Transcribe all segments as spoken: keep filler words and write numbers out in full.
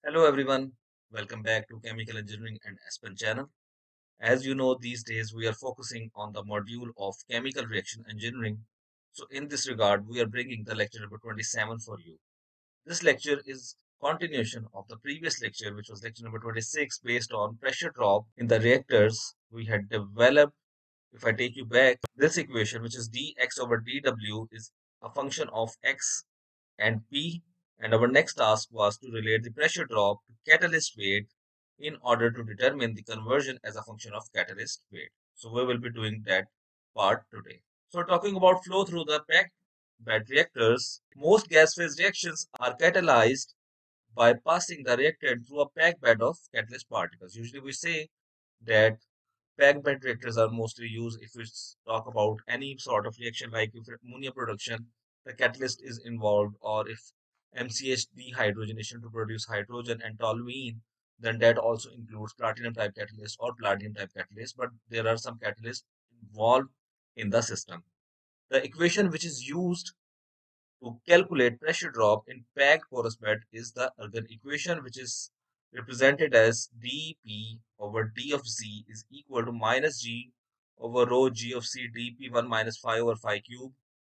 Hello everyone, welcome back to Chemical Engineering and Aspen channel. As you know, these days we are focusing on the module of Chemical Reaction Engineering. So in this regard, we are bringing the lecture number twenty-seven for you. This lecture is continuation of the previous lecture, which was lecture number twenty-six, based on pressure drop in the reactors. We had developed, if I take you back, this equation, which is dx over dw, is a function of x and P, and our next task was to relate the pressure drop to catalyst weight in order to determine the conversion as a function of catalyst weight. So we will be doing that part today. So talking about flow through the packed bed reactors, most gas phase reactions are catalyzed by passing the reactant through a packed bed of catalyst particles. Usually we say that packed bed reactors are mostly used if we talk about any sort of reaction, like if ammonia production, the catalyst is involved, or if M C H dehydrogenation to produce hydrogen and toluene, then that also includes platinum type catalyst or palladium type catalyst. But there are some catalysts involved in the system. The equation which is used to calculate pressure drop in packed porous bed is the Argon equation, which is represented as dP over d of Z is equal to minus G over rho G of C dP one minus phi over phi cube.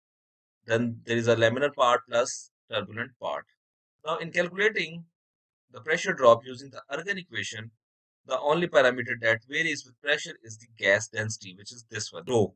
Then there is a laminar part plus turbulent part. Now in calculating the pressure drop using the Argon equation, the only parameter that varies with pressure is the gas density, which is this one, rho.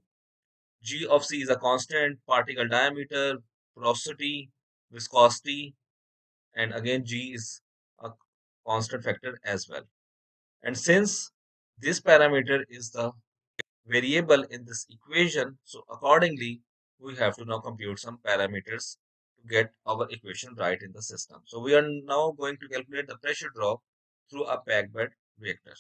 G of C is a constant, particle diameter, porosity, viscosity, and again G is a constant factor as well. And since this parameter is the variable in this equation, so accordingly we have to now compute some parameters to get our equation right in the system. So we are now going to calculate the pressure drop through a packed bed reactor.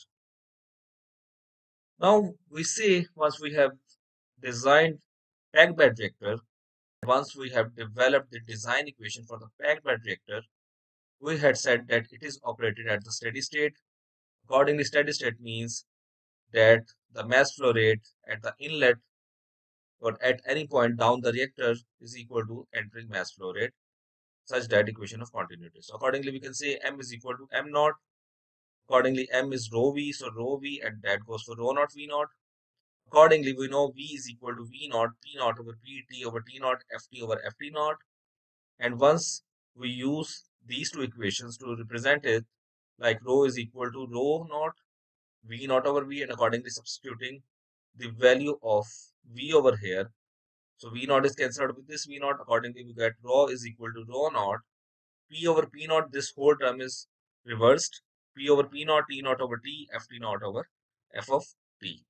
Now we say, once we have designed packed bed reactor, once we have developed the design equation for the packed bed reactor, we had said that it is operated at the steady state. Accordingly, steady state means that the mass flow rate at the inlet or at any point down the reactor is equal to entering mass flow rate, such that equation of continuity. So accordingly, we can say M is equal to M naught. Accordingly, M is rho V, so rho V, and that goes for rho naught V naught. Accordingly, we know V is equal to V naught, P naught over P T over T naught, F T over F T naught. And once we use these two equations to represent it, like rho is equal to rho naught V naught over V, and accordingly substituting the value of V over here. So V naught is cancelled with this V naught. Accordingly, we get rho is equal to rho naught P over P naught. This whole term is reversed. P over P naught, T naught over T, F T naught over F of T.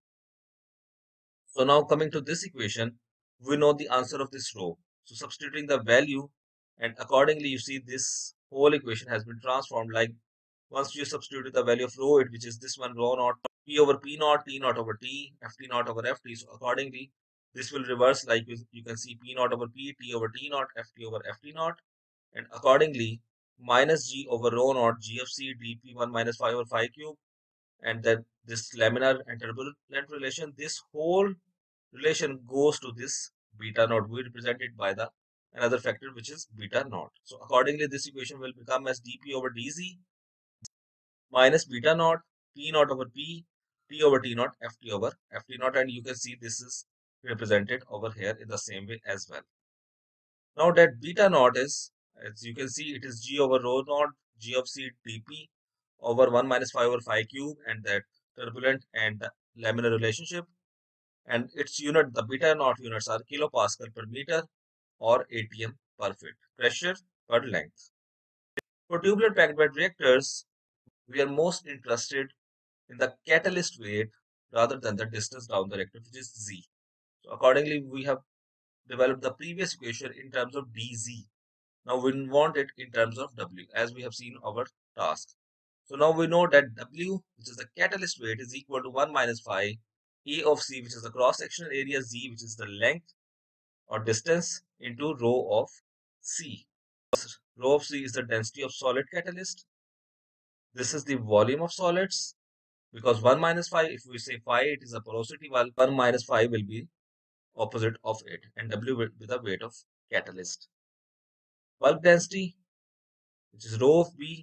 So now coming to this equation, we know the answer of this rho. So substituting the value, and accordingly you see this whole equation has been transformed. Like once you substitute the value of rho, it which is this one, rho naught P over P naught, T naught over T, F T naught over F T. So accordingly, this will reverse, like you can see P naught over P, T over T naught, F T over F T naught, and accordingly minus G over rho naught G of C dP one minus phi over phi cube, and then this laminar and turbulent relation, this whole relation goes to this beta naught. We represent it by the another factor, which is beta naught. So accordingly, this equation will become as dP over dZ minus beta naught P naught over P, T over T naught, F T over F T naught, and you can see this is represented over here in the same way as well. Now that beta naught is, as you can see, it is G over rho naught G of C dP over one minus phi over phi cube, and that turbulent and the laminar relationship, and its unit, the beta naught units, are kilopascal per meter or atm per feet, pressure per length. For tubular packed bed reactors, we are most interested in the catalyst weight rather than the distance down the reactor, which is Z. So accordingly, we have developed the previous equation in terms of dZ. Now we want it in terms of W, as we have seen our task. So now we know that W, which is the catalyst weight, is equal to one minus phi A of C, which is the cross-sectional area, Z, which is the length or distance, into rho of C. Rho of C is the density of solid catalyst. This is the volume of solids, because one minus phi, if we say phi, it is a porosity, while one minus phi will be opposite of it, and W will be the weight of catalyst. Bulk density, which is rho of B,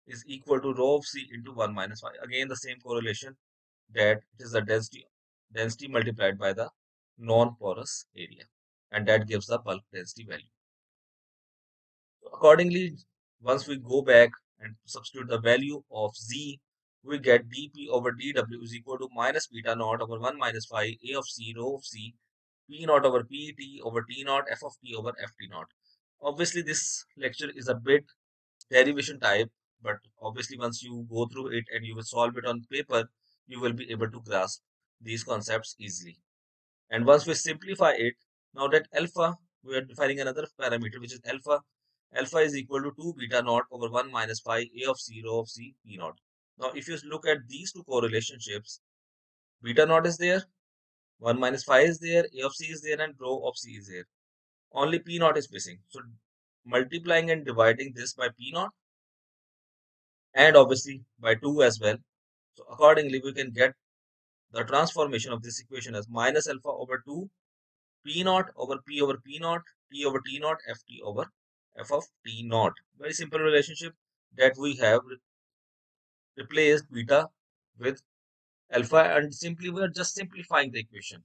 is equal to rho of C into one minus phi. Again, the same correlation that it is the density, density multiplied by the non-porous area. And that gives the bulk density value. So accordingly, once we go back and substitute the value of Z, we get dP over dW is equal to minus beta naught over one minus phi A of C rho of C P naught over P T over T naught F of T over F T naught. Obviously, this lecture is a bit derivation type, but obviously once you go through it and you will solve it on paper, you will be able to grasp these concepts easily. And once we simplify it, now that alpha, we are defining another parameter, which is alpha. Alpha is equal to two beta naught over one minus phi A of C rho of C P naught. Now, if you look at these two correlationships, beta naught is there, one minus phi is there, A of C is there, and rho of C is there. Only P naught is missing. So, multiplying and dividing this by P naught and obviously by two as well. So, accordingly, we can get the transformation of this equation as minus alpha over two P naught over P over P naught, T over T naught, F T over F of T naught. Very simple relationship that we have re replaced beta with alpha, and simply we are just simplifying the equation.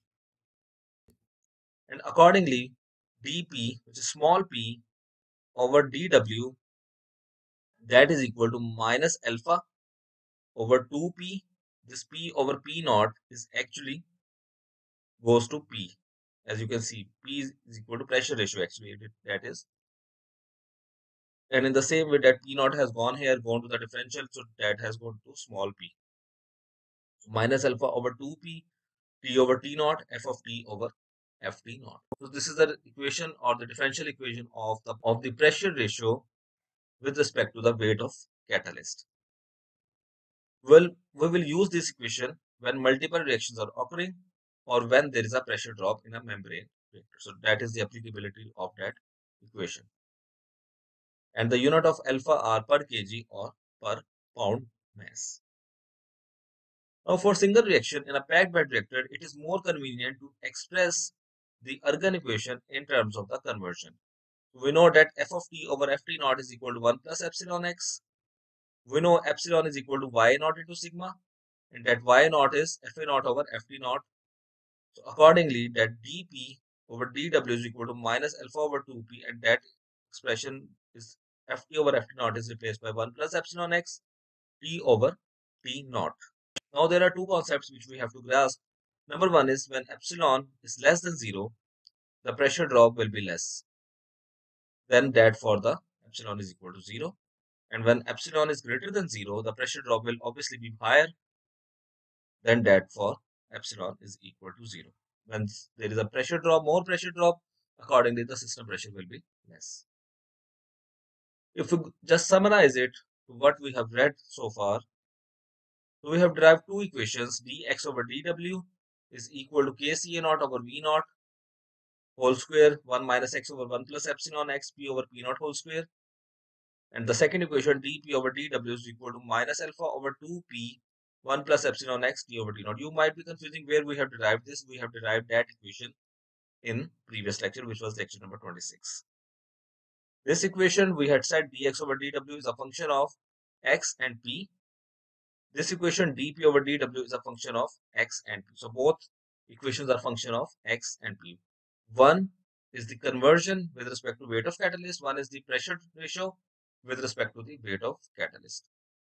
And accordingly, dP, which is small p, over dW, that is equal to minus alpha over two P. This P over P naught is actually goes to P. As you can see, P is equal to pressure ratio actually, that is. And in the same way that P naught has gone here, gone to the differential, so that has gone to small p. So minus alpha over two P, T over T naught, F of T over F T naught. So this is the equation or the differential equation of the of the pressure ratio with respect to the weight of catalyst. Well, we will use this equation when multiple reactions are occurring or when there is a pressure drop in a membrane reactor. So that is the applicability of that equation. And the unit of alpha are per kg or per pound mass. Now, for single reaction in a packed bed reactor, it is more convenient to express the Ergun equation in terms of the conversion. We know that f of t over ft naught is equal to one plus epsilon x. We know epsilon is equal to y naught into sigma, and that y naught is fa naught over ft naught. So accordingly, that dp over dw is equal to minus alpha over two p, and that expression is ft over ft naught is replaced by one plus epsilon x t over t naught. Now there are two concepts which we have to grasp. Number one is when epsilon is less than zero, the pressure drop will be less than that for the epsilon is equal to zero. And when epsilon is greater than zero, the pressure drop will obviously be higher than that for epsilon is equal to zero. When there is a pressure drop, more pressure drop, accordingly the system pressure will be less. If we just summarize it to what we have read so far, so we have derived two equations, dx over dw is equal to kca naught over v naught whole square, one minus x over one plus epsilon x p over p naught whole square. And the second equation, dp over dw is equal to minus alpha over two p, one plus epsilon x t over t naught. You might be confusing where we have derived this. We have derived that equation in previous lecture, which was lecture number twenty-six. This equation, we had said dx over dw is a function of x and p. This equation dp over dw is a function of x and p. So both equations are function of x and p. One is the conversion with respect to weight of catalyst. One is the pressure ratio with respect to the weight of catalyst.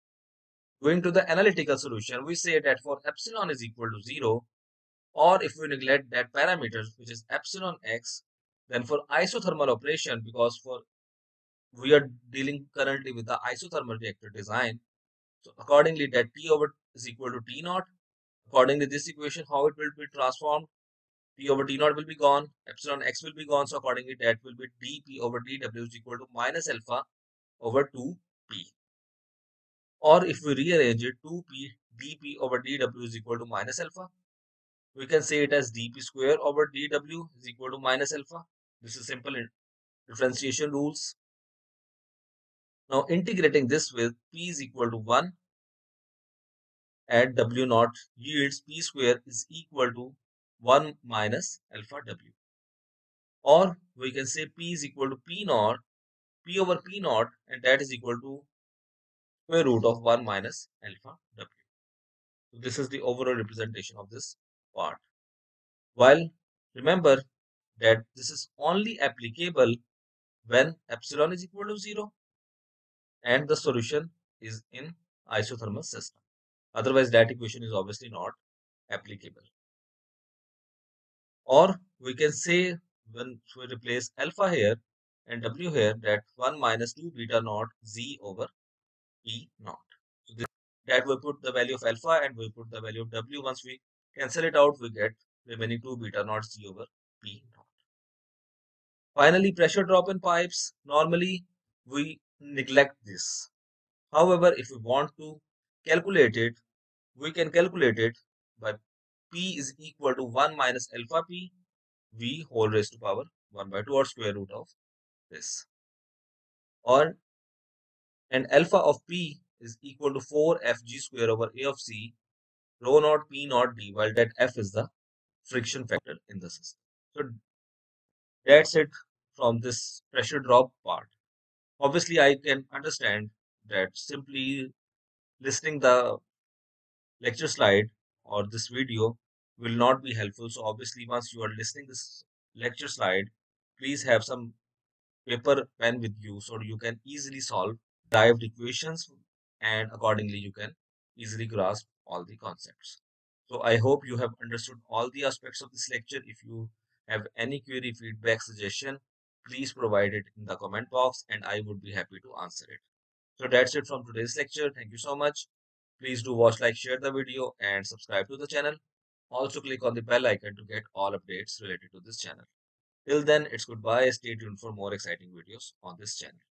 Going to the analytical solution, we say that for epsilon is equal to zero, or if we neglect that parameter, which is epsilon x, then for isothermal operation, because for we are dealing currently with the isothermal reactor design, so accordingly that T over is equal to T naught. According to this equation, how it will be transformed? T over T naught will be gone, epsilon x will be gone, so accordingly that will be dP over dW is equal to minus alpha over two P. Or if we rearrange it, two P dP over dW is equal to minus alpha. We can say it as dP square over dW is equal to minus alpha. This is simple differentiation rules. Now integrating this with P is equal to one at W naught yields P square is equal to one minus alpha W. Or we can say P is equal to P naught, P over P naught, and that is equal to square root of one minus alpha w. So this is the overall representation of this part. While remember that this is only applicable when epsilon is equal to zero and the solution is in isothermal system. Otherwise, that equation is obviously not applicable. Or we can say when we replace alpha here and w here, that one minus two beta naught z over p naught. So this, that we put the value of alpha and we put the value of w. Once we cancel it out, we get remaining two beta naught z over p naught. Finally, pressure drop in pipes. Normally, we neglect this. However, if we want to calculate it, we can calculate it by P is equal to one minus alpha P V whole raised to power one by two, or square root of this. Or and alpha of P is equal to four F G square over A of C rho naught P naught D, while that F is the friction factor in the system. So that's it from this pressure drop part. Obviously, I can understand that simply listening the lecture slide or this video will not be helpful. So obviously, once you are listening this lecture slide, please have some paper pen with you so you can easily solve derived equations, and accordingly you can easily grasp all the concepts. So I hope you have understood all the aspects of this lecture. If you have any query, feedback, suggestion, please provide it in the comment box and I would be happy to answer it. So that's it from today's lecture. Thank you so much. Please do watch, like, share the video and subscribe to the channel. Also click on the bell icon to get all updates related to this channel. Till then, it's goodbye. Stay tuned for more exciting videos on this channel.